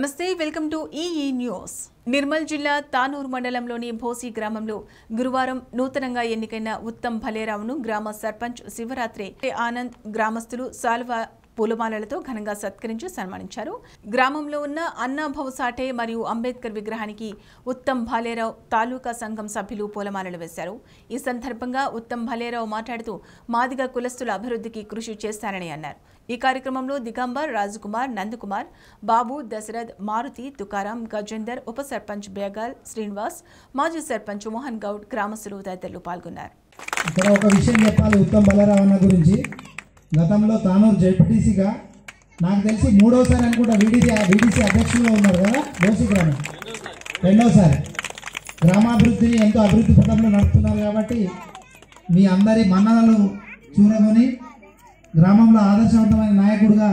నమస్తే welcome to news. Nirmal జిల్లా తానూర్ మండలంలోని భోసి గ్రామంలో గురువారం నూతనంగా ఎన్నికైన ఉత్తమ్ భలేరావును గ్రామ సర్పంచ్ శివరాత్రి ఆనంద్ గ్రామస్తులు సాల్వా పూలమాలలతో ఘనంగా సత్కరించి సన్మానించారు। గ్రామంలో ఉన్న అన్నా భవసాటే మరియు అంబేద్కర్ విగ్రహానికి ఉత్తమ్ భలేరావు తాలూకా సంఘం సభ్యులు పూలమాలలు వేశారు। ఈ సందర్భంగా ఉత్తమ్ భలేరావు మాట్లాడుతూ మాదిగ కులస్తుల అభివృద్ధికి కృషి చేస్తారని అన్నారు। ఈ కార్యక్రమంలో దిగంబర్, రాజకుమార్, నందకుమార్, బాబు, దశరథ్, మారుతి, తుకారాం, గజేందర్, ఉప సర్పంచ్ బేగల్, శ్రీనివాస్, మాజీ సర్పంచ్ మోహన్ గౌడ్, గ్రామస్తులు తదితరులు పాల్గొన్నారు। ఇక్కడ ఒక విషయం చెప్పాలి ఉత్తమ్ భలేరావు అన్న గురించి। గతంలో తానూరు జెడ్పీటీసీగా నాకు తెలిసి మూడోసారి అనుకుంటా వీడీసీ అధ్యక్షులుగా ఉన్నారు కదా భోసి గ్రామం, రెండోసారి గ్రామాభివృద్ధిని ఎంతో అభివృద్ధి పథంలో నడుపుతున్నారు కాబట్టి మీ అందరి మన్ననలు చూరగొని గ్రామంలో ఆదర్శవంతమైన నాయకుడిగా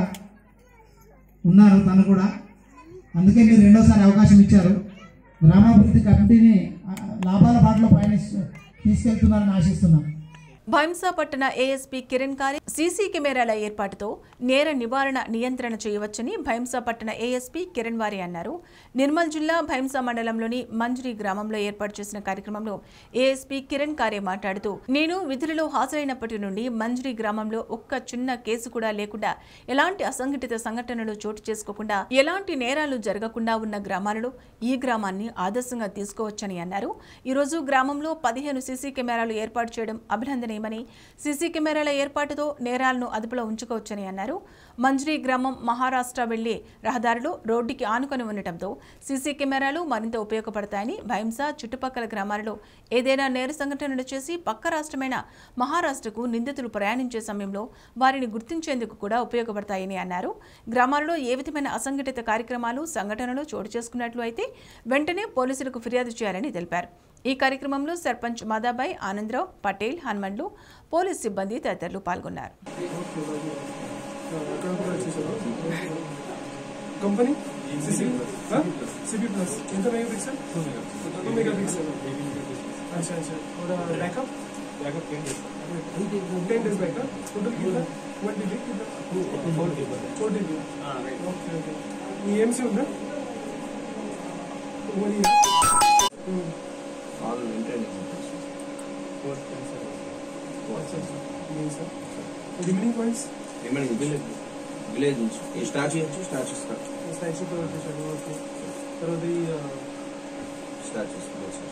ఉన్నారు తను కూడా। అందుకే మీరు రెండోసారి అవకాశం ఇచ్చారు। గ్రామాభివృద్ధి కమిటీని లాభాల బాటలో తీసుకెళ్తున్నారని ఆశిస్తున్నాం। భైంసా పట్టణ ఏఎస్పీ కిరణ్ కారే సీసీ కెమెరాల ఏర్పాటుతో నేర నివారణ నియంత్రణ చేయవచ్చని భైంసా పట్టణ ఏఎస్పీ కిరణ్ వారి అన్నారు। నిర్మల్ జిల్లా భైంసా మండలంలోని మంజ్రీ గ్రామంలో ఏర్పాటు చేసిన కార్యక్రమంలో ఏఎస్పీ కిరణ్ కారే మాట్లాడుతూ నేను విధులలో హాజరైనప్పటి నుండి మంజ్రీ గ్రామంలో ఒక్క చిన్న కేసు కూడా లేకుండా, ఎలాంటి అసంఘటిత సంఘటనలు చోటు చేసుకోకుండా, ఎలాంటి నేరాలు జరగకుండా ఉన్న గ్రామాలలో ఈ గ్రామాన్ని ఆదర్శంగా తీసుకోవచ్చని అన్నారు। ఈ రోజు గ్రామంలో 15 సీసీ కెమెరాలు ఏర్పాటు చేయడం అభినందనీయమని, సీసీ కెమెరాల ఏర్పాటుతో నేరాలను అదుపులో ఉంచుకోవచ్చని అన్నారు। మంజ్రీ గ్రామం మహారాష్ట్ర వెళ్లే రహదారిలో రోడ్డుకి ఆనుకొని ఉండటంతో సీసీ కెమెరాలు మరింత ఉపయోగపడతాయని, భైంసా చుట్టుపక్కల గ్రామాలలో ఏదైనా నేర సంఘటనలు చేసి పక్క రాష్ట్రమైన మహారాష్ట్రకు నిందితులు ప్రయాణించే సమయంలో వారిని గుర్తించేందుకు కూడా ఉపయోగపడతాయని అన్నారు। గ్రామాలలో ఏ విధమైన అసంఘటిత కార్యక్రమాలు, సంఘటనలు చోటు చేసుకున్నట్లు అయితే వెంటనే పోలీసులకు ఫిర్యాదు చేయాలని తెలిపారు। ఈ కార్యక్రమంలో సర్పంచ్ మాదాబాయ్, ఆనందరావు, పటేల్, హనుమండ్లు, పోలీస్ సిబ్బంది తదితరులు పాల్గొన్నారు। Remaining points? Remaining village statue start. Statue to okay. So the Statues.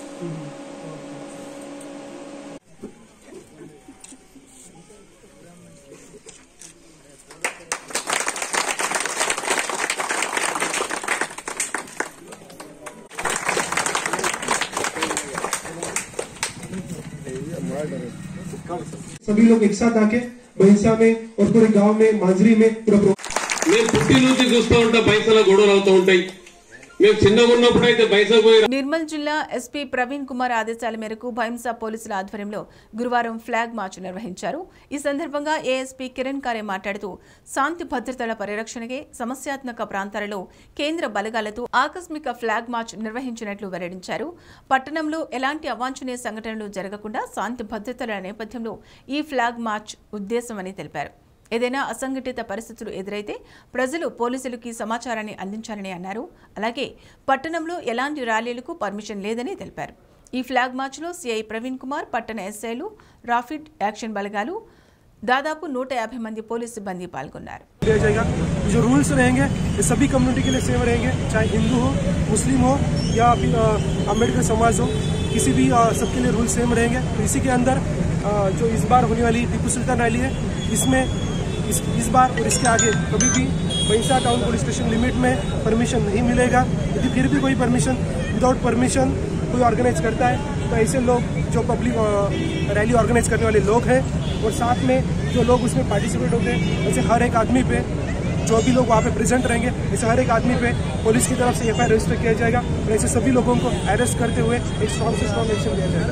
सभी लोग एक साथ आके भैंसा में और पूरे गांव में मांजरी में पूरा मैं पुट्टी నుంచి చూస్తూ ఉంటా బైసల గొడవలు అవుతూ ఉంటాయి। మేము చిన్నగా ఉన్నప్పుడు అయితే బైసల పోయి నిర్మల్ జిల్లా ఎస్పీ ప్రవీణ్ కుమార్ ఆదేశాల మేరకు భైంసా పోలీసుల ఆధ్వర్యంలో గురువారం ఫ్లాగ్ మార్చ్ నిర్వహించారు। ఈ సందర్భంగా ఏఎస్పీ కిరణ్ కారే మాట్లాడుతూ శాంతి భద్రతల పరిరక్షణకే సమస్యాత్మక ప్రాంతాలలో కేంద్ర బలగాలతో ఆకస్మిక ఫ్లాగ్ మార్చ్ నిర్వహించినట్లు వెల్లడించారు। పట్టణంలో ఎలాంటి అవాంఛనీయ సంఘటనలు జరగకుండా శాంతి భద్రతల నేపథ్యంలో ఈ ఫ్లాగ్ మార్చ్ ఉద్దేశమని తెలిపారు। ఏదైనా అసంఘటిత పరిస్థితులు ఎదురైతే ప్రజలు పోలీసులకి సమాచారాన్ని అందించాలని అన్నారు। అలాగే పట్టణంలో ఎలాంటి ర్యాలీలకు పర్మిషన్ లేదని తెలిపారు। ఈ ఫ్లాగ్ మార్చ్లో సిఐ ప్రవీణ్ కుమార్, పట్టణ ఎస్ఐలు, రాఫిడ్ యాక్షన్ బలగాలు, దాదాపు 150 మంది పోలీస్ సిబ్బంది పాల్గొన్నారు। जो रूल्स रहेंगे ये सभी कम्युनिटी के लिए सेम रहेंगे, चाहे हिंदू हो, मुस्लिम हो या फिर अम्बेडकर समाज हो, किसी भी सबके लिए रूल सेम रहेंगे। तो इसी के अंदर जो इस बार होने वाली टीपू सुल्तान रैली है, इसमें इस बार और इसके आगे कभी भी Bhainsa town police station limit में परमिशन नहीं मिलेगा। यदि फिर भी कोई परमिशन विदाउट परमिशन कोई ऑर्गेनाइज करता है तो ऐसे लोग जो पब्लिक रैली ऑर्गेनाइज करने वाले लोग हैं और साथ में जो लोग उसमें पार्टिसिपेट होते हैं, ऐसे हर एक आदमी पे, जो भी लोग वहाँ पे प्रेजेंट रहेंगे, ऐसे हर एक आदमी पे पुलिस की तरफ से FIR रजिस्टर किया जाएगा और ऐसे सभी लोगों को अरेस्ट करते हुए एक स्ट्रॉन्ग से स्ट्रॉन्ग एक्शन लिया जाएगा।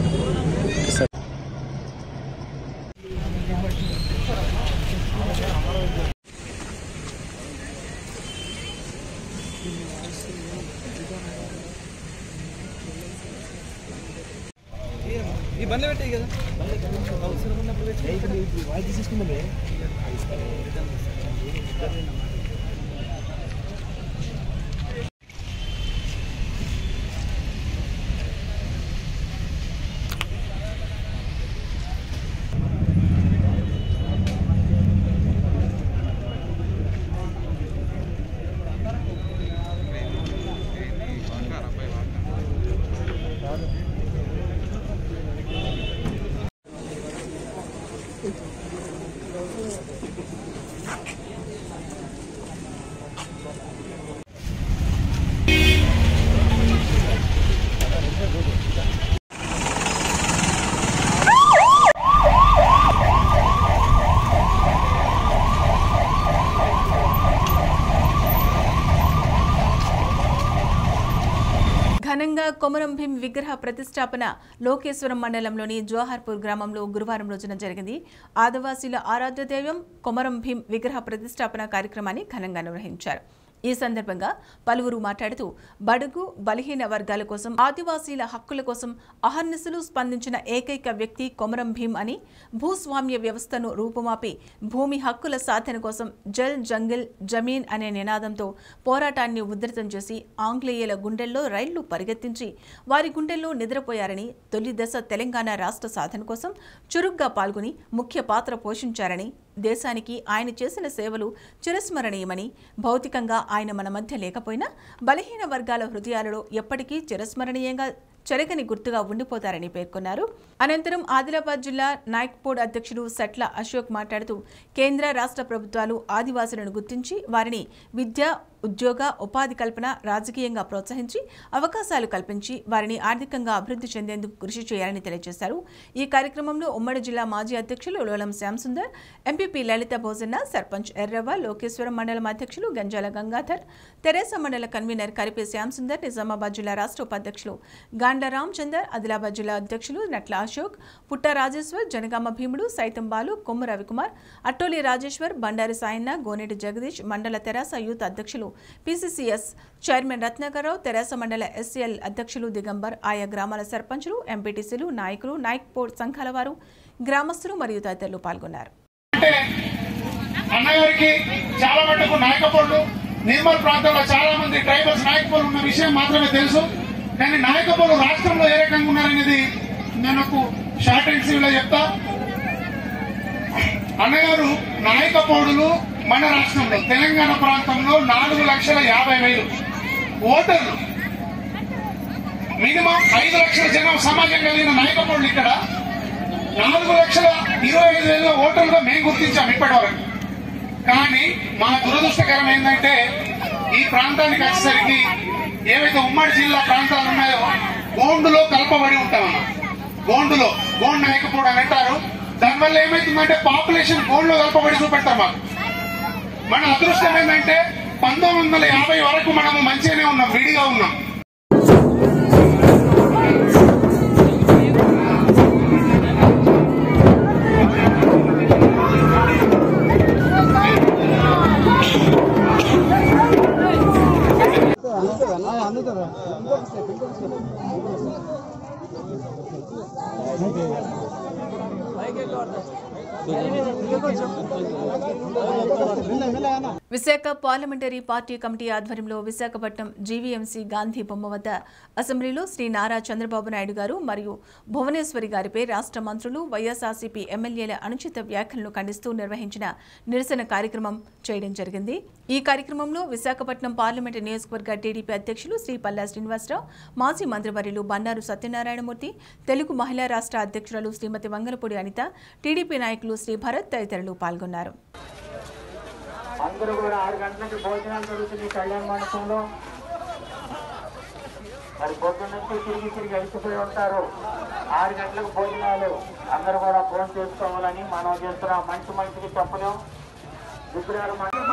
ఈ బండి పెట్టే కదా అవసరం ఉన్నప్పుడు వాయిస్ తీసుకుందాం। ఘనంగా కొమరం భీం విగ్రహ ప్రతిష్టాపన లోకేశ్వరం మండలంలోని జోహార్పూర్ గ్రామంలో గురువారం రోజున జరిగింది. ఆదివాసీల ఆరాధ్య దైవం కొమరం భీం విగ్రహ ప్రతిష్టాపన కార్యక్రమాన్ని ఘనంగా నిర్వహించారు. ఈ సందర్భంగా పలువురు మాట్లాడుతూ బడుగు బలహీన వర్గాల కోసం ఆదివాసీల హక్కుల కోసం అహర్నిశలు స్పందించిన ఏకైక వ్యక్తి కొమరం భీం అని, భూస్వామ్య వ్యవస్థను రూపుమాపి భూమి హక్కుల సాధన కోసం జల్ జంగిల్ జమీన్ అనే నినాదంతో పోరాటాన్ని ఉధృతం చేసి ఆంగ్లేయుల గుండెల్లో రైళ్లు పరిగెత్తించి వారి గుండెల్లో నిద్రపోయారని, తొలి దశ తెలంగాణ రాష్ట్ర సాధన కోసం చురుగ్గా పాల్గొని ముఖ్య పాత్ర పోషించారని, దేశానికి ఆయన చేసిన సేవలు చిరస్మరణీయమని, భౌతికంగా ఆయన మన మధ్య లేకపోయినా బలహీన వర్గాల హృదయాలలో ఎప్పటికీ చిరస్మరణీయంగా చెరగని గుర్తుగా ఉండిపోతారని పేర్కొన్నారు. అనంతరం ఆదిలాబాద్ జిల్లా నాయక్పూడ్ అధ్యక్షుడు సట్ల అశోక్ మాట్లాడుతూ కేంద్ర రాష్ట్ర ప్రభుత్వాలు ఆదివాసులను గుర్తించి వారిని విద్య, ఉద్యోగ, ఉపాధి కల్పన, రాజకీయంగా ప్రోత్సహించి అవకాశాలు కల్పించి వారిని ఆర్థికంగా అభివృద్ధి చెందేందుకు కృషి చేయాలని తెలియజేశారు. ఈ కార్యక్రమంలో ఉమ్మడి జిల్లా మాజీ అధ్యక్షులు లోలం శ్యాంసుందర్, ఎంపీపీ లలిత భోజన్న, సర్పంచ్ ఎర్రవ, లోకేశ్వరం మండలం అధ్యక్షులు గంజాల గంగాధర్, తెరేస మండల కన్వీనర్ కరిపే శ్యాంసుందర్, నిజామాబాద్ జిల్లా రాష్ట్ర ఉపాధ్యక్షులు గాండ్ల రామచందర్, ఆదిలాబాద్ జిల్లా అధ్యక్షులు నట్ల అశోక్, పుట్ట రాజేశ్వర్, జనగామ భీముడు, సైతం బాలు, కొమ్ము రవికుమార్, అట్టోలి రాజేశ్వర్, బండారి సాయన్న, గోనేటి జగదీష్, మండల తెరాస యూత్ అధ్యక్షులు పీసీసీఎస్ చైర్మన్ రత్నాకర్రావు, తెరాస మండల ఎస్సీఎల్ అధ్యక్షులు దిగంబర్, ఆయా గ్రామాల సర్పంచులు, ఎంపీటీసీలు, నాయకులు, నాయక్పూర్ సంఘాల వారు, గ్రామస్తులు మరియు తదితరులు పాల్గొన్నారు. అన్నగారికి చాలా మటుకు నాయకపోళ్ళు నిర్మల్ ప్రాంతంలో చాలా మంది ట్రైబల్స్ నాయకపోళ్ళు ఉన్న విషయం మాత్రమే తెలుసు. కానీ నాయకపోళ్ళు రాష్ట్రంలో ఏ రకంగా ఉన్నారనేది నేను షార్ట్ అండ్ స్వీట్ లో చెప్తా. అన్నగారు నాయకపోడులు మన రాష్ట్రంలో తెలంగాణ ప్రాంతంలో 4,50,000 ఓటర్లు, మినిమం 5 లక్షల జనం సమాజం కలిగిన నాయకపోళ్ళు ఇక్కడ 4,25,000 ఓటర్లుగా మేము గుర్తించాం ఇప్పటివరకు. కానీ మా దురదృష్టకరం ఏంటంటే ఈ ప్రాంతానికి వచ్చేసరికి ఏవైతే ఉమ్మడి జిల్లా ప్రాంతాలు ఉన్నాయో గోండులో కలపబడి ఉంటామన్న. గోండులో గోండు నాయకపోడు అని అంటారు. దానివల్ల ఏమైతుందంటే పాపులేషన్ గోండులో కలపబడి చూపెడతారు మాకు. మన అదృష్టం ఏంటంటే 1950 వరకు మనము మంచిగానే ఉన్నాం, విడిగా ఉన్నాం. విశాఖ పార్లమెంటరీ పార్టీ కమిటీ ఆధ్వర్యంలో విశాఖపట్నం జీవీఎంసీ గాంధీ బొమ్మ వద్ద అసెంబ్లీలో శ్రీ నారా చంద్రబాబు నాయుడు గారు మరియు భువనేశ్వరి గారిపై రాష్ట్ర మంత్రులు, వైఎస్ఆర్సీపీ ఎమ్మెల్యేల అనుచిత వ్యాఖ్యలను ఖండిస్తూ నిర్వహించిన నిరసన కార్యక్రమం చేయడం జరిగింది. ఈ కార్యక్రమంలో విశాఖపట్నం పార్లమెంటు నియోజకవర్గ టీడీపీ అధ్యక్షులు శ్రీ పల్లా శ్రీనివాసరావు, మాజీ మంత్రివర్యులు బండారు సత్యనారాయణమూర్తి, తెలుగు మహిళా రాష్ట్ర అధ్యక్షురాలు శ్రీమతి వంగలపూడి అనిత, టీడీపీ నాయకులు శ్రీ భరత్ తదితరులు పాల్గొన్నారు. అందరూ కూడా 6 గంటలకి భోజనాలు జరుగుతుంది కళ్యాణ మండపంలో. మరి పొద్దున్నంతా తిరిగి అలిసిపోయి ఉంటారు. 6 గంటలకు భోజనాలు అందరూ కూడా ఫోన్ చేసుకోవాలని మనం చేస్తున్నాం. మంచికి చెప్పలేం. విగ్రహాలు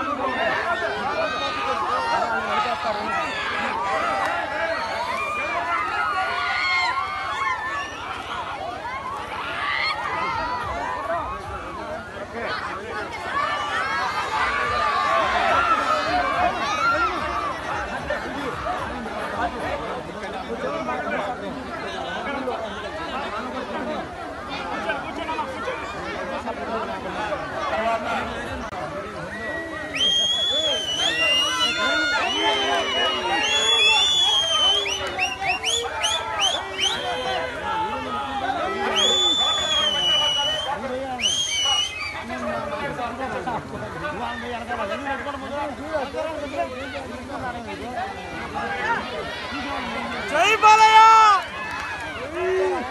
జై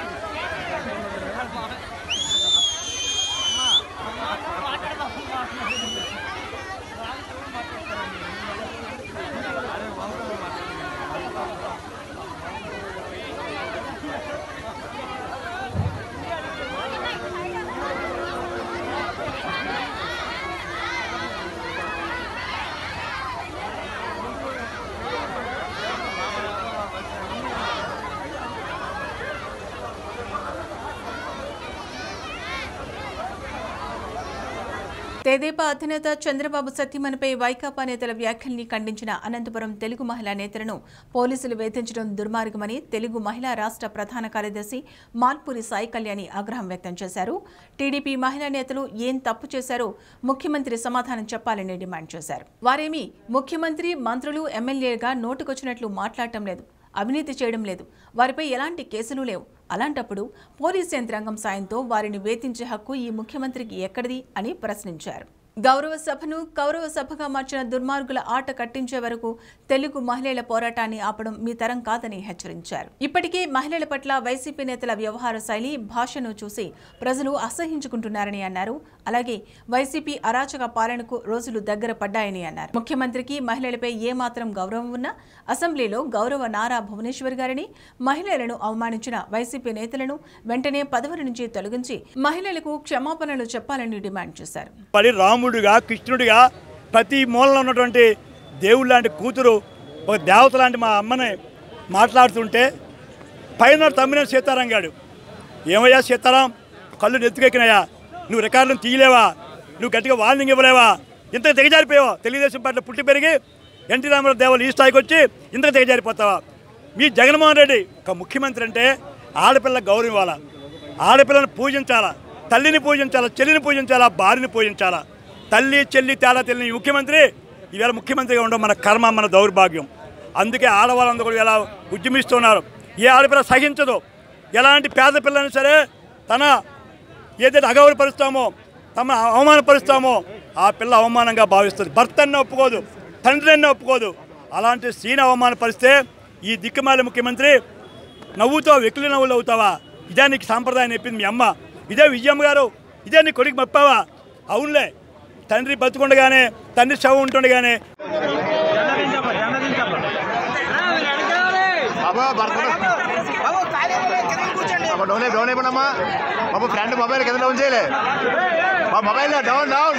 బాలయ్య. తెదేపా అధినేత చంద్రబాబు సత్యమణిపై వైకాపా నేతల వ్యాఖ్యల్ని ఖండించిన అనంతపురం తెలుగు మహిళా నేతలను పోలీసులు వేధించడం దుర్మార్గమని తెలుగు మహిళా రాష్ట్ర ప్రధాన కార్యదర్శి మాల్పూరి సాయి కళ్యాణి ఆగ్రహం వ్యక్తం చేశారు. టీడీపీ మహిళా నేతలు ఏం తప్పు చేశారో ముఖ్యమంత్రి సమాధానం చెప్పాలని డిమాండ్ చేశారు. వారేమీ ముఖ్యమంత్రి, మంత్రులు, ఎమ్మెల్యేగా నోటుకొచ్చినట్లు మాట్లాడటం లేదు, అవినీతి చేయడం లేదు, వారిపై ఎలాంటి కేసులు లేవు. అలాంటప్పుడు పోలీస్ యంత్రాంగం సాయంతో వారిని వేధించే హక్కు ఈ ముఖ్యమంత్రికి ఎక్కడిది అని ప్రశ్నించారు. గౌరవ సభను కౌరవ సభగా మార్చిన దుర్మార్గుల ఆట కట్టించే వరకు తెలుగు మహిళల పోరాటాన్ని ఆపడం మీ తరం కాదని హెచ్చరించారు. ఇప్పటికే మహిళల పట్ల వైసీపీ నేతల వ్యవహార శైలి, భాషను చూసి ప్రజలు అసహ్యించుకుంటున్నారని అన్నారు. అలాగే వైసీపీ అరాచక పాలనకు రోజులు దగ్గర పడ్డాయని అన్నారు. ముఖ్యమంత్రికి మహిళలపై ఏమాత్రం గౌరవం ఉన్నా అసెంబ్లీలో గౌరవ నారా భువనేశ్వర్ గారిని, మహిళలను అవమానించిన వైసీపీ నేతలను వెంటనే పదవి నుంచి తొలగించి మహిళలకు క్షమాపణలు చెప్పాలని డిమాండ్ చేశారు. రాముడిగా, కృష్ణుడిగా ప్రతి మూలలో ఉన్నటువంటి దేవుడు లాంటి కూతురు, ఒక దేవత లాంటి మా అమ్మని మాట్లాడుతుంటే పైన తమ్మిన సీతారాం గారు, ఏమయ్యా సీతారాం, కళ్ళు నెత్తుకెక్కినాయా, నువ్వు రికార్డులను తీయలేవా, నువ్వు గట్టిగా వార్నింగ్ ఇవ్వలేవా, ఇంతకు తెగజారిపోయావా, తెలుగుదేశం పార్టీలో పుట్టి పెరిగి ఎన్టీ రామారావు దేవాలు ఈ స్థాయికి వచ్చి ఇంతకు తెగజారిపోతావా. మీ జగన్మోహన్ రెడ్డి ఒక ముఖ్యమంత్రి అంటే ఆడపిల్ల గౌరవం ఇవ్వాలా, ఆడపిల్లను పూజించాలా, తల్లిని పూజించాలా, చెల్లిని పూజించాలా, భార్యని పూజించాలా. తల్లి చెల్లి తేడా తెలియని ముఖ్యమంత్రి ఈవేళ ముఖ్యమంత్రిగా ఉండడం మన కర్మ, మన దౌర్భాగ్యం. అందుకే ఆడవాళ్ళందరూ కూడా ఇలా ఉద్యమిస్తున్నారు. ఏ ఆడపిల్ల సహించదు. ఎలాంటి పేద పిల్లని సరే తన ఏదైతే అగౌరవపరుస్తామో, తమ అవమానపరుస్తామో ఆ పిల్ల అవమానంగా భావిస్తుంది. భర్త అన్న ఒప్పుకోదు, తండ్రి అన్న ఒప్పుకోదు. అలాంటి స్త్రీని అవమానపరిస్తే ఈ దిక్కుమాలి ముఖ్యమంత్రి నవ్వుతావు, వెకిలి నవ్వులు అవుతావా? ఇదే నీకు సాంప్రదాయం చెప్పింది మీ అమ్మ, ఇదే విజయమ్మ గారు, ఇదే నీ కొడుకు మప్పావా? అవునులే, తండ్రి బతుకుండగానే, తండ్రి శవం ఉంటుండగానే ఫ్రెండ్ మొబైల్ కింద డౌన్ చేయలే, మొబైల్ డౌన్ డౌన్.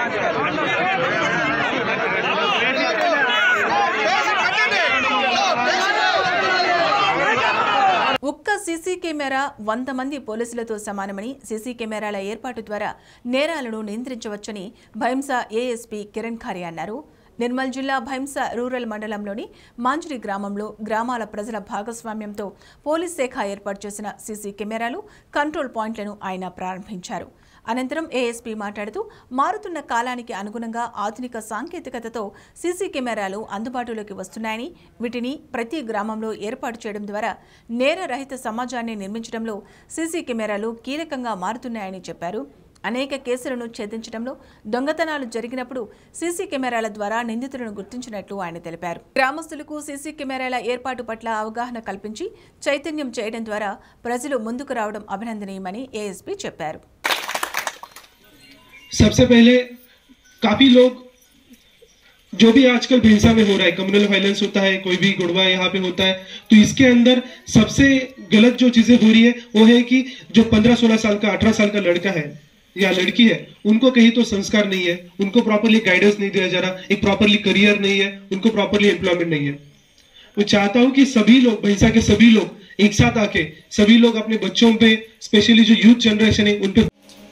ఒక్క సీసీ కెమెరా 100 మంది పోలీసులతో సమానమని, సీసీ కెమెరాల ఏర్పాటు ద్వారా నేరాలను నియంత్రించవచ్చని భైంసా ఏఎస్పీ కిరణ్ ఖారే అన్నారు. నిర్మల్ జిల్లా భైంసా రూరల్ మండలంలోని మాంజ్రి గ్రామంలో గ్రామాల ప్రజల భాగస్వామ్యంతో పోలీస్ శాఖ ఏర్పాటు చేసిన సీసీ కెమెరాలు, కంట్రోల్ పాయింట్లను ఆయన ప్రారంభించారు. అనంతరం ఏఎస్పీ మాట్లాడుతూ మారుతున్న కాలానికి అనుగుణంగా ఆధునిక సాంకేతికతతో సీసీ కెమెరాలు అందుబాటులోకి వస్తున్నాయని, వీటిని ప్రతి గ్రామంలో ఏర్పాటు చేయడం ద్వారా నేరరహిత సమాజాన్ని నిర్మించడంలో సీసీ కెమెరాలు కీలకంగా మారుతున్నాయని చెప్పారు. అనేక కేసులను ఛేదించడంలో, దొంగతనాలు జరిగినప్పుడు సీసీ కెమెరాల ద్వారా నిందితులను గుర్తించినట్లు ఆయన తెలిపారు. గ్రామస్తులకు సీసీ కెమెరాల ఏర్పాటు పట్ల అవగాహన కల్పించి చైతన్యం చేయడం ద్వారా ప్రజలు ముందుకు రావడం అభినందనీయమని ఏఎస్పీ చెప్పారు. सबसे पहले काफी लोग जो भी आजकल भैंसा में हो रहा है, कम्युनल वायलेंस होता है, कोई भी गुड़वा यहाँ पे होता है, तो इसके अंदर सबसे गलत जो चीजें हो रही है वो है कि जो 15-16 साल का 18 साल का लड़का है या लड़की है, उनको कहीं तो संस्कार नहीं है, उनको प्रॉपरली गाइडेंस नहीं दिया जा रहा, एक प्रॉपरली करियर नहीं है, उनको प्रॉपरली एम्प्लॉयमेंट नहीं है. मैं चाहता हूं कि सभी लोग, भैंसा के सभी लोग एक साथ आके सभी लोग अपने बच्चों पे, स्पेशली जो यूथ जनरेशन है उन पे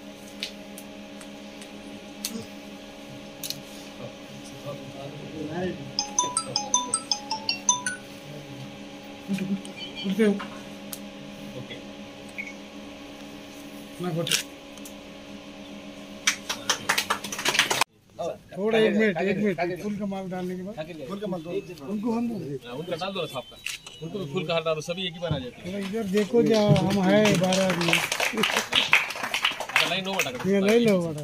थोड़ा एक मिनट फूल का माल डालने के बाद फूल का माल उनको हम उनका डाल दो साफ का, उनको भी फूल का हार डालो, सभी एक ही बना जाते हैं. इधर देखो जा, हम है 12 आदमी, लाइन लो बटा ये ले लो बड़ा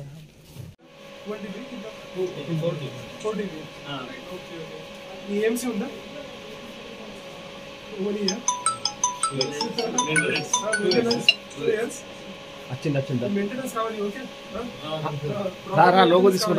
40 हां ओके ఈ ఎంసీ ఉందా ఓలియా మెయింటెనెన్స్ వచ్చిందా మెయింటెనెన్స్ కావాలి. ఓకే రా లోగో తీసుకురా.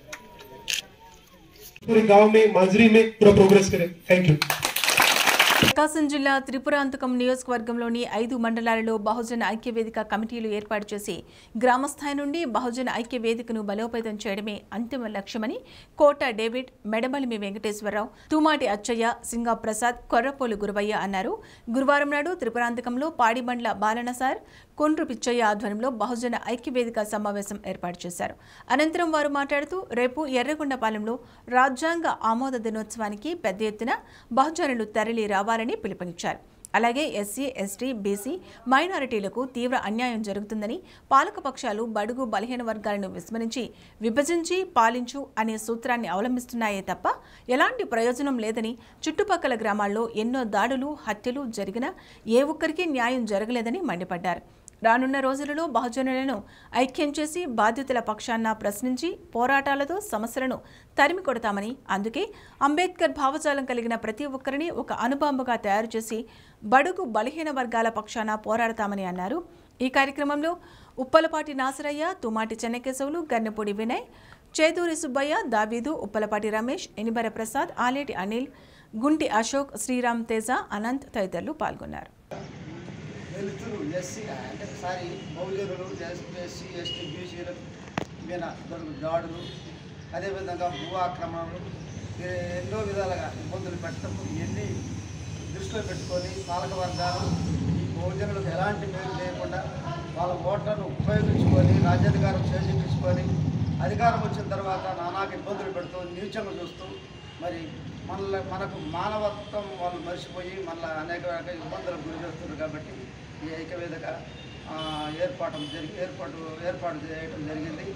पूरे गांव में, मांजरी में पूरा प्रोग्रेस करें. Thank you. ప్రకాశం జిల్లా త్రిపురాంతకం నియోజకవర్గంలోని 5 మండలాలలో బహుజన ఐక్యవేదిక కమిటీలు ఏర్పాటు చేసి గ్రామస్థాయి నుండి బహుజన ఐక్యవేదికను బలోపేతం చేయడమే అంతిమ లక్ష్యమని కోట డేవిడ్, మెడబలిమి వెంకటేశ్వరరావు, తుమాటి అచ్చయ్య, సింగా ప్రసాద్, కొర్రపోలు గురువయ్య అన్నారు. గురువారం నాడు త్రిపురాంతకంలో పాడిబండ్ల బాలనసార్, కొండ్రు పిచ్చయ్య ఆధ్వర్యంలో బహుజన ఐక్యవేదిక సమావేశం ఏర్పాటు చేశారు. అనంతరం వారు మాట్లాడుతూ రేపు ఎర్రగొండపాలెంలో రాజ్యాంగ ఆమోద దినోత్సవానికి పెద్ద ఎత్తున బహుజనులు తరలి రావాలని పిలుపునిచ్చారు. అలాగే ఎస్సీ, ఎస్టీ, బీసీ, మైనారిటీలకు తీవ్ర అన్యాయం జరుగుతుందని, పాలకపక్షాలు బడుగు బలహీన వర్గాలను విస్మరించి విభజించి పాలించు అనే సూత్రాన్ని అవలంబిస్తున్నాయే తప్ప ఎలాంటి ప్రయోజనం లేదని, చుట్టుపక్కల గ్రామాల్లో ఎన్నో దాడులు, హత్యలు జరిగినా ఏ ఒక్కరికి న్యాయం జరగలేదని మండిపడ్డారు. రానున్న రోజులలో బహుజనులను ఐక్యం చేసి బాధ్యతల పక్షాన ప్రశ్నించి పోరాటాలతో సమస్యలను తరిమి కొడతామని, అందుకే అంబేద్కర్ భావజాలం కలిగిన ప్రతి ఒక్కరిని ఒక అణుబాంబుగా తయారు చేసి బడుగు బలహీన వర్గాల పక్షాన పోరాడతామని అన్నారు. ఈ కార్యక్రమంలో ఉప్పలపాటి నాసరయ్య, తుమాటి చెన్నకేశవులు, గన్నెపూడి వినయ్, చేదూరి సుబ్బయ్య, దావీదు, ఉప్పలపాటి రమేష్, ఎనిబర ప్రసాద్, ఆలేటి అనిల్, గుంటి అశోక్, శ్రీరామ్ తేజ, అనంత్ తదితరులు పాల్గొన్నారు. దళితులు, ఎస్సీ అంటే సారీ బహుజనులు, ఎస్సీ, ఎస్టీ, బీసీలు మీద దాడులు, అదేవిధంగా భూ ఆక్రమణలు, ఎన్నో విధాలుగా ఇబ్బందులు పెట్టడం, ఇవన్నీ దృష్టిలో పెట్టుకొని పాలక వర్గాలు ఈ బహుజనులకు ఎలాంటి మేలు లేకుండా వాళ్ళ ఓట్లను ఉపయోగించుకొని రాజ్యాధికారం చేజిక్కించుకొని అధికారం వచ్చిన తర్వాత నానాక ఇబ్బందులు పెడుతూ నీచంగా చూస్తూ మరి మనకు మానవత్వం వాళ్ళు మర్చిపోయి మళ్ళీ అనేక రకాల ఇబ్బందులకు గురి చేస్తున్నారు. కాబట్టి ఈ ఐక్యవేదిక ఏర్పాటు చేయడం జరిగింది.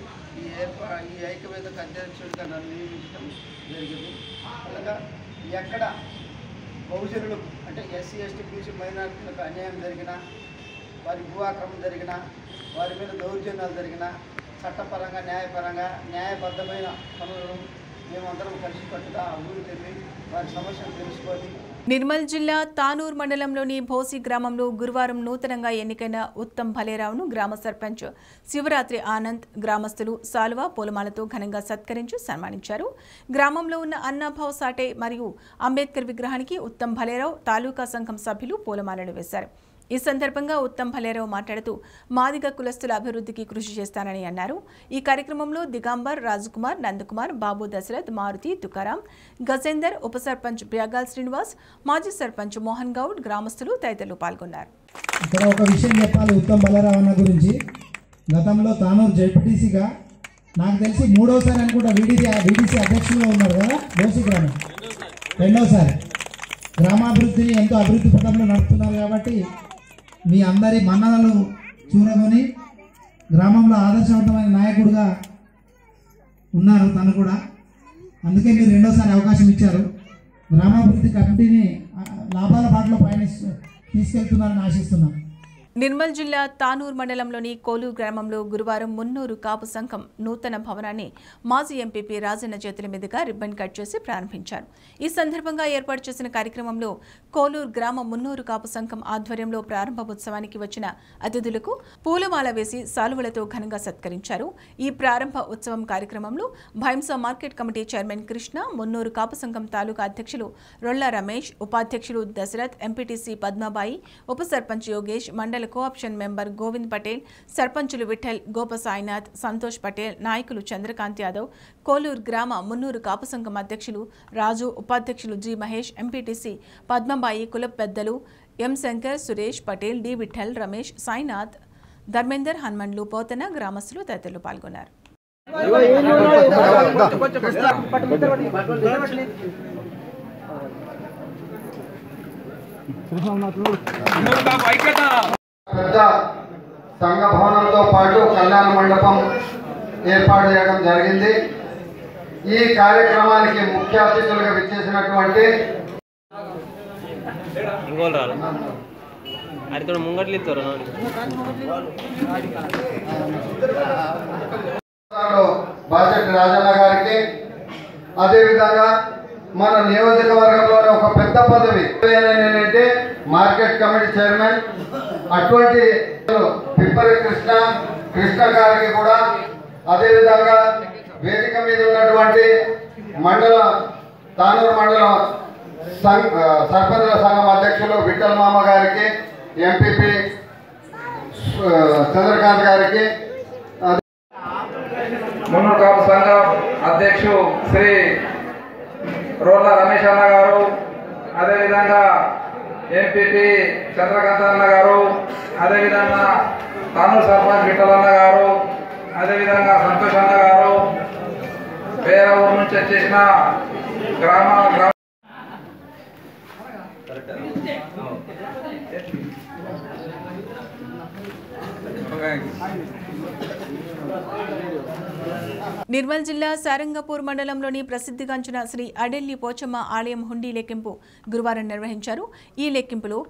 ఈ ఐక్యవేదిక అధ్యక్షుడిగా నన్ను నియమించడం జరిగింది. అలాగా ఎక్కడ బహుజనులు అంటే ఎస్సీ, ఎస్టీ, బీసీ, మైనారిటీలకు అన్యాయం జరిగినా, వారి భూ ఆక్రమణ జరిగినా, వారి మీద దౌర్జన్యాలు జరిగినా చట్టపరంగా, న్యాయబద్ధమైన పనులను మేమందరం కలిసికట్టుగా ఊరికి వెళ్ళి వారి సమస్యలు తెలుసుకొని. నిర్మల్ జిల్లా తానూర్ మండలంలోని భోసి గ్రామంలో గురువారం నూతనంగా ఎన్నికైన ఉత్తమ్ భలేరావును గ్రామ సర్పంచ్ శివరాత్రి ఆనంద్, గ్రామస్తులు సాల్వా, పూలమాలతో ఘనంగా సత్కరించి సన్మానించారు. గ్రామంలో ఉన్న అన్నాభావ్ సాటే మరియు అంబేద్కర్ విగ్రహానికి ఉత్తమ్ భలేరావు తాలూకా సంఘం సభ్యులు పూలమాలలు వేశారు. ఈ సందర్భంగా ఉత్తమ్ భలేరావు మాట్లాడుతూ మాదిగ కులస్తుల అభివృద్ధికి కృషి చేస్తానని అన్నారు. ఈ కార్యక్రమంలో దిగాంబర్, రాజకుమార్, నందకుమార్, బాబు దశరథ్, మారుతి, తుకారాం, గజేందర్, ఉప సర్పంచ్ బ్యాగాల్ శ్రీనివాస్, మాజీ సర్పంచ్ మోహన్ గౌడ్, గ్రామస్తులు తదితరులు పాల్గొన్నారు. ఇక్కడ ఒక విషయం చెప్పాలి ఉత్తమ్ భలేరావు అన్న గురించి. గతంలో తానూరు జెడ్పీటీసీగా నాకు తెలిసి 3వసారి అనుకుంటా వీడీసీ అధ్యక్షులుగా ఉన్నారు కదా. బోసి గ్రామం 2వసారి గ్రామాభివృద్ధిని ఎంతో అభివృద్ధి పథంలో నడుపుతున్నారు. కాబట్టి మీ అందరి మన్ననలు చూరగొని గ్రామంలో ఆదర్శవంతమైన నాయకుడిగా ఉన్నారు తను కూడా. అందుకే మీరు 2వసారి అవకాశం ఇచ్చారు. గ్రామాభివృద్ధి కమిటీని లాభాల బాటలో తీసుకెళ్తున్నారని ఆశిస్తున్నాం. నిర్మల్ జిల్లా తానూర్ మండలంలోని కోలూరు గ్రామంలో గురువారం మున్నూరు కాపు సంఘం నూతన భవనాన్ని మాజీ ఎంపీపీ రాజన్న చేతుల మీదుగా రిబ్బన్ కట్ చేసి ప్రారంభించారు. ఈ సందర్భంగా ఏర్పాటు చేసిన కార్యక్రమంలో కోలూరు గ్రామ మున్నూరు కాపు సంఘం ఆధ్వర్యంలో ప్రారంభోత్సవానికి వచ్చిన అతిథులకు పూలమాల వేసి సాలువలతో ఘనంగా సత్కరించారు. ఈ ప్రారంభ ఉత్సవం కార్యక్రమంలో Bhainsa market committee chairman Krishna, Munnuru Kapu సంఘం తాలూకా అధ్యక్షులు రొల్ల రమేష్, ఉపాధ్యక్షులు దశరథ్, ఎంపీటీసీ పద్మాబాయి, ఉప సర్పంచ్ యోగేష్, మండల కోఆప్షన్ మెంబర్ గోవింద్ పటేల్, సర్పంచులు విఠల్, గోప సాయినాథ్, సంతోష్ పటేల్, నాయకులు చంద్రకాంత్ యాదవ్, కోలూరు గ్రామ మున్నూరు కాపు సంఘం అధ్యక్షులు రాజు, ఉపాధ్యక్షులు జి మహేష్, ఎంపీటీసీ పద్మబాయి, కుల పెద్దలు ఎం శంకర్, సురేష్ పటేల్, డి విఠల్, రమేష్, సాయినాథ్, ధర్మేందర్, హనుమన్లు, పోతన, గ్రామస్తులు తదితరులు పాల్గొన్నారు. పెద్ద సంఘ భవనంతో పాటు కళ్యాణ మండపం ఏర్పాటు చేయడం జరిగింది. ఈ కార్యక్రమానికి ముఖ్య అతిథులుగా విచ్చేసినటువంటి బాచెట్టి రాజన్న గారికి, అదేవిధంగా మన నియోజకవర్గంలోనే ఒక పెద్ద పదవి ఏంటంటే మార్కెట్ కమిటీ చైర్మన్, అటువంటి పిప్పరి కృష్ణ గారికి కూడా, అదేవిధంగా వేదిక మీద ఉన్నటువంటి తానూరు మండలం సర్పంచుల సంఘం అధ్యక్షులు విఠల్ మామ గారికి, ఎంపీపీ చంద్రకాంత్ గారికి, మున్నూరు కాపు సంఘం అధ్యక్షుడు శ్రీ రోళ్ళ రమేష్ అన్న గారు, అదేవిధంగా ఎంపీపీ చంద్రకాంత్ అన్న గారు, అదేవిధంగా తాను సర్పంచ్ విఠల్ అన్న గారు, అదేవిధంగా సంతోష్ అన్న గారు, వేరే ఊరు నుంచి వచ్చేసిన గ్రామ నిర్మల్ జిల్లా సారంగపూర్ మండలంలోని ప్రసిద్ధిగాంచిన శ్రీ అడెల్లి పోచమ్మ ఆలయం హుండీ లెక్కింపు గురువారం నిర్వహించారు. ఈ లెక్కింపులో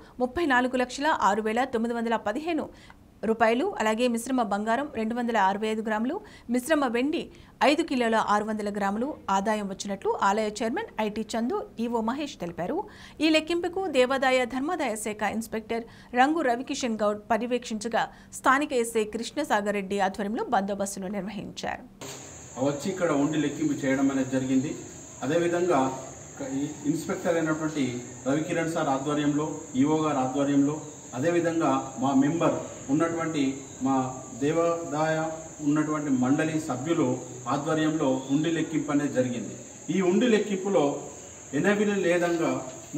34,06,915 రూపాయలు, అలాగే మిశ్రమ బంగారం 265 గ్రాములు, మిశ్రమ వెండి 5 కిలోల 600 గ్రాములు ఆదాయం వచ్చినట్లు ఆలయ chairman IT Chandu, EO Mahesh తెలిపారు. ఈ లెక్కింపుకు దేవాదాయ ధర్మాదాయ శాఖ ఇన్స్పెక్టర్ రంగు రవికిషన్ గౌడ్ పర్యవేక్షించగా స్థానిక ఎస్ఐ కృష్ణసాగర్ రెడ్డి ఆధ్వర్యంలో బందోబస్తును నిర్వహించారు. వచ్చి ఇక్కడ ఉండి లెక్కింపు చేయడం అనేది జరిగింది. అదేవిధంగా ఇన్స్పెక్టర్ అయినటువంటి రవికిరణ్ సార్ ఆధ్వర్యంలో, ఈవో గారి ఆధ్వర్యంలో, అదేవిధంగా మా మెంబర్ ఉన్నటువంటి మా దేవాదాయ ఉన్నటువంటి మండలి సభ్యులు ఆధ్వర్యంలో ఉండి లెక్కింపు అనేది జరిగింది. ఈ ఉండి లెక్కింపులో ఎనబిలి లేదంగా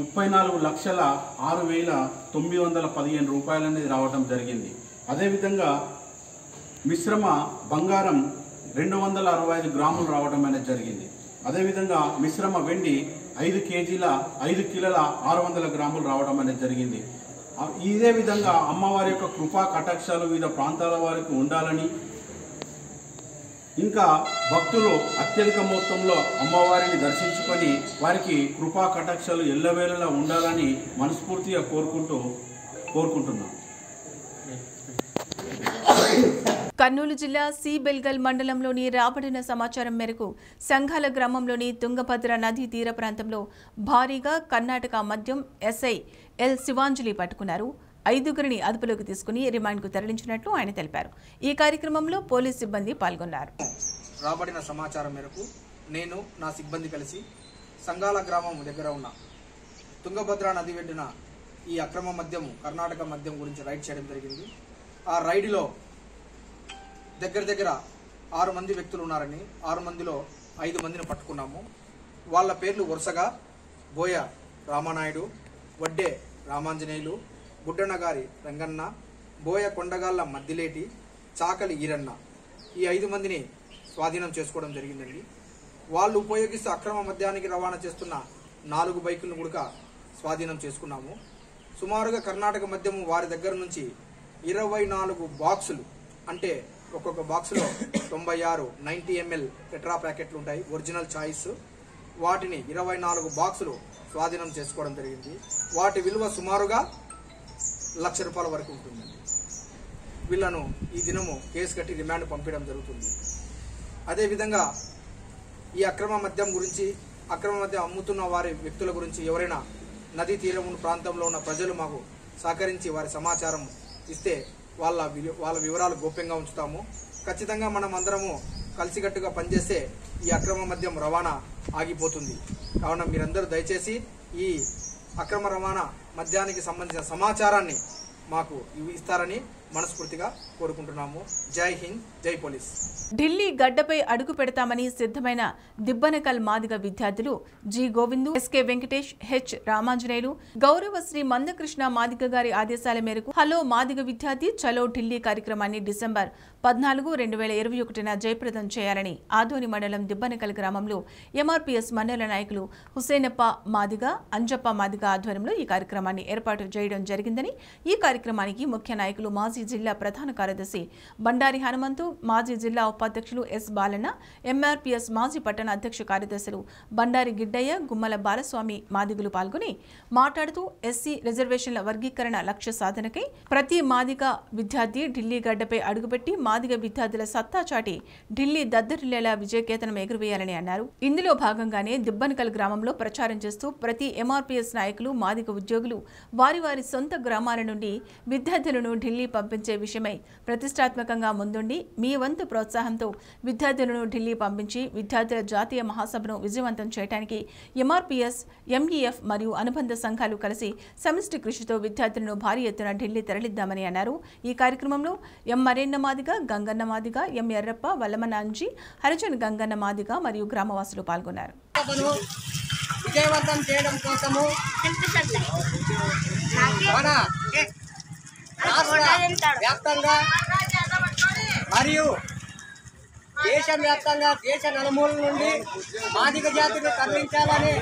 34,06,915 రూపాయలు అనేది రావడం జరిగింది. అదేవిధంగా మిశ్రమ బంగారం 265 గ్రాములు రావడం అనేది జరిగింది. అదేవిధంగా మిశ్రమ వెండి 5 కిలోల 600 గ్రాములు రావడం అనేది జరిగింది. ఇదే విధంగా అమ్మవారి యొక్క కృపా కటాక్షాలు వివిధ ప్రాంతాల వారికి ఉండాలని, ఇంకా భక్తులు అత్యధిక మొత్తంలో అమ్మవారిని దర్శించుకొని వారికి కృపా కటాక్షాలు ఎల్లవేళలా ఉండాలని మనస్ఫూర్తిగా కోరుకుంటున్నాం. కర్నూలు జిల్లా సి బెల్గల్ మండలంలోని రాబడిన సమాచారం మేరకు సంఘాల గ్రామంలోని తుంగభద్ర నదీ తీర ప్రాంతంలో భారీగా కర్ణాటక మద్యం ఎస్ఐ ఎల్ శివాంజలి పట్టుకున్నారు. 5గురిని అదుపులోకి తీసుకుని రిమాండ్కు తరలించినట్లు ఆయన తెలిపారు. ఈ కార్యక్రమంలో పోలీసు సిబ్బంది పాల్గొన్నారు. రాబడిన సమాచారం మేరకు నేను నా సిబ్బంది కలిసి సంఘాల గ్రామం దగ్గర ఉన్న తుంగభద్ర నది వెండిన ఈ అక్రమ మద్యం కర్ణాటక మద్యం గురించి రైడ్ చేయడం జరిగింది. ఆ రైడ్లో దగ్గర 6 మంది వ్యక్తులు ఉన్నారని, 6 మందిలో 5 మందిని పట్టుకున్నాము. వాళ్ళ పేర్లు వరుసగా బోయ రామానాయుడు, వడ్డే రామాంజనేయులు, బుడ్డనగారి రంగన్న, బోయ కొండగాళ్ల మద్దిలేటి, చాకలి ఈరన్న, ఈ 5 మందిని స్వాధీనం చేసుకోవడం జరిగిందండి. వాళ్ళు ఉపయోగిస్తూ అక్రమ మద్యానికి రవాణా చేస్తున్న 4 బైకులను కూడా స్వాధీనం చేసుకున్నాము. సుమారుగా కర్ణాటక మద్యము వారి దగ్గర నుంచి 24 బాక్సులు, అంటే ఒక్కొక్క బాక్సులో 96 90 ml టెట్రా ప్యాకెట్లు ఉంటాయి, ఒరిజినల్ చాయిస్. వాటిని 24 బాక్సులు స్వాధీనం చేసుకోవడం జరిగింది. వాటి విలువ సుమారుగా ₹1,00,000 వరకు ఉంటుందండి. వీళ్లను ఈ దినము కేసు కట్టి రిమాండ్ పంపించడం జరుగుతుంది. అదేవిధంగా ఈ అక్రమ మద్యం గురించి, అక్రమ మద్యం అమ్ముతున్న వారి వ్యక్తుల గురించి ఎవరైనా నదీ తీరం ప్రాంతంలో ఉన్న ప్రజలు మాకు సహకరించి వారి సమాచారం ఇస్తే వాళ్ళ వివరాలు గోప్యంగా ఉంచుతాము. ఖచ్చితంగా మనం అందరము కలిసికట్టుగా పనిచేస్తే ఈ అక్రమ మద్యం రవాణా ఆగిపోతుంది. కావున మీరందరూ దయచేసి ఈ అక్రమ రవాణా మద్యానికి సంబంధించిన సమాచారాన్ని మాకు ఇస్తారని మనస్ఫూర్తిగా కోరుకుంటున్నాము. జై హింద్, జై పోలీస్. ఢిల్లీ గడ్డపై అడుగు పెడతామని సిద్ధమైన దిబ్బనకల్ మాదిగ విద్యార్థులు G Govindu, SK Venkatesh, H Ramanjaneyulu, గౌరవ శ్రీ మందకృష్ణ మాదిగ గారి ఆదేశాల మేరకు హలో మాదిగ విద్యార్థి చలో ఢిల్లీ కార్యక్రమాన్ని డిసెంబర్ 14, 2021న జయప్రదం చేయాలని ఆదోని మండలం దిబ్బనకల్ గ్రామంలో ఎంఆర్పీఎస్ మండల నాయకులు హుసేనప్ప మాదిగ, అంజప్ప మాదిగ ఆధ్వర్యంలో ఈ కార్యక్రమాన్ని ఏర్పాటు చేయడం జరిగిందని, ఈ కార్యక్రమానికి ముఖ్య నాయకులు మాజీ జిల్లా ప్రధాన కార్యదర్శి బండారి హనుమంతు, మాజీ జిల్లా ఉపాధ్యక్షులు ఎస్ బాలన్న, ఎంఆర్పీఎస్ మాజీ పట్టణ అధ్యక్ష కార్యదర్శులు బండారి గిడ్డయ్య, గుమ్మల బాలస్వామి మాదిగులు పాల్గొని మాట్లాడుతూ ఎస్సీ రిజర్వేషన్ల వర్గీకరణ లక్ష్య సాధనకై ప్రతి మాదిగ విద్యార్థి ఢిల్లీ గడ్డపై అడుగుపెట్టి మాదిగ విద్యార్థుల సత్తా చాటి ఢిల్లీ దద్దరిల్లేలా విజయకేతనం ఎగురవేయాలని అన్నారు. ఇందులో భాగంగానే దిబ్బనకల్ గ్రామంలో ప్రచారం చేస్తూ ప్రతి ఎంఆర్పీఎస్ నాయకులు, మాదిగ ఉద్యోగులు వారి వారి సొంత గ్రామాల నుండి విద్యార్థులను ఢిల్లీ పంపి పంపించే విషయమై ప్రతిష్టాత్మకంగా ముందుండి మీ వంతు ప్రోత్సాహంతో విద్యార్థులను ఢిల్లీ పంపించి విద్యార్థుల జాతీయ మహాసభను విజయవంతం చేయడానికి ఎంఆర్పీఎస్, ఎంఈఎఫ్ మరియు అనుబంధ సంఘాలు కలిసి సమిష్టి కృషితో విద్యార్థులను భారీ ఎత్తున ఢిల్లీ తరలిద్దామని అన్నారు. ఈ కార్యక్రమంలో ఎం మరేన్న మాదిగ, గంగన్న మాదిగ, ఎం ఎర్రప్ప, వల్లమనాంజీ, హరిజన్ గంగన్న మాదిగ మరియు గ్రామవాసులు పాల్గొన్నారు. విజయవంతం చేయడం కోసము మన రాష్ట్ర వ్యాప్తంగా మరియు దేశవ్యాప్తంగా దేశ నలుమూలల నుండి మాదిగ జాతిని తరలించాలనే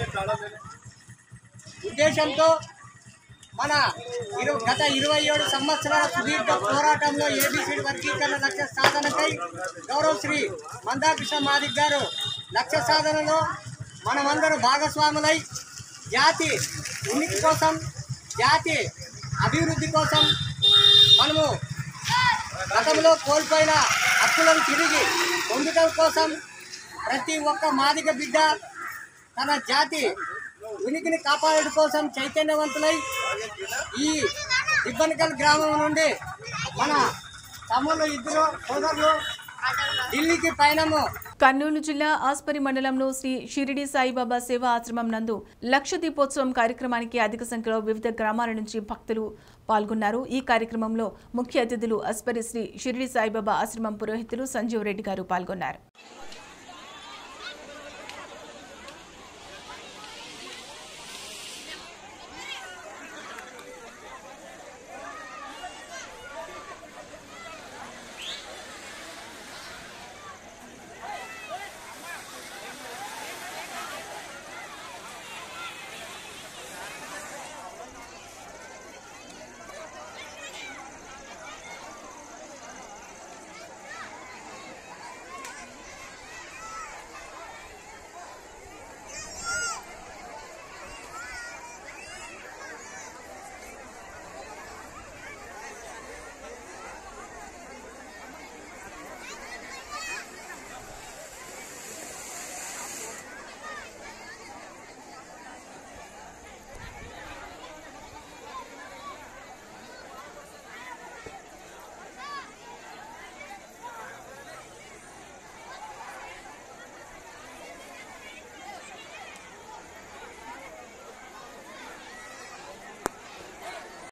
ఉద్దేశంతో మన గత 27 సంవత్సరాల సుదీర్ఘ పోరాటంలో ఏబిసిడి వర్గీకరణ లక్ష్య సాధనకై గౌరవ శ్రీ మందాకృష్ణ మాదిగ గారు లక్ష్య సాధనలో మనమందరం భాగస్వాములై జాతి ఉనికి కోసం, జాతి అభివృద్ధి కోసం మనము గతంలో కోల్పోయిన హక్కులను తిరిగి పొందడం కోసం ప్రతి ఒక్క మాదిగ బిడ్డ తన జాతి ఉనికిని కాపాడడం కోసం చైతన్యవంతులై ఈ ఇబ్బన్కల్ గ్రామం నుండి మన తమ్ముళ్ళు ఇద్దరు సోదరులు ఢిల్లీకి పయనము. కర్నూలు జిల్లా ఆస్పరి మండలంలో శ్రీ షిరిడి సాయిబాబా సేవా ఆశ్రమం నందు లక్ష దీపోత్సవం కార్యక్రమానికి అధిక సంఖ్యలో వివిధ గ్రామాల నుంచి భక్తులు పాల్గొన్నారు. ఈ కార్యక్రమంలో ముఖ్య అతిథులు ఆస్పరి శ్రీ షిరిడి సాయిబాబా ఆశ్రమం పురోహితులు సంజీవ్ రెడ్డి గారు పాల్గొన్నారు.